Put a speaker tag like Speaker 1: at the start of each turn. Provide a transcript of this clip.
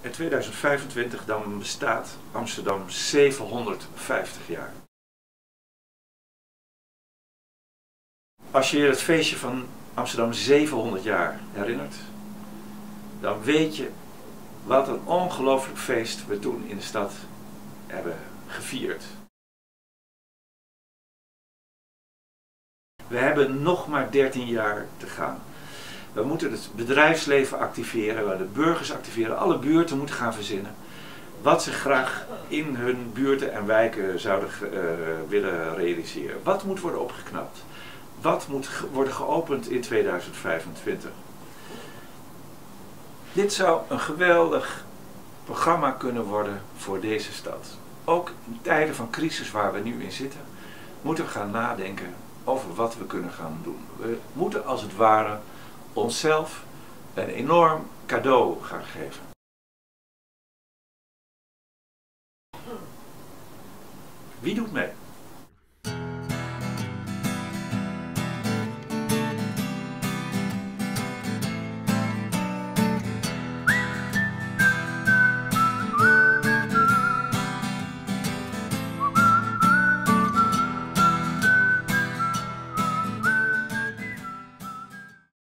Speaker 1: In 2025 dan bestaat Amsterdam 750 jaar. Als je je het feestje van Amsterdam 700 jaar herinnert, dan weet je wat een ongelooflijk feest we toen in de stad hebben gevierd. We hebben nog maar 13 jaar te gaan. We moeten het bedrijfsleven activeren, we de burgers activeren, alle buurten moeten gaan verzinnen wat ze graag in hun buurten en wijken zouden willen realiseren. Wat moet worden opgeknapt? Wat moet worden geopend in 2025? Dit zou een geweldig programma kunnen worden voor deze stad. Ook in tijden van crisis waar we nu in zitten, moeten we gaan nadenken over wat we kunnen gaan doen. We moeten als het ware onszelf een enorm cadeau gaan geven. Wie doet mee?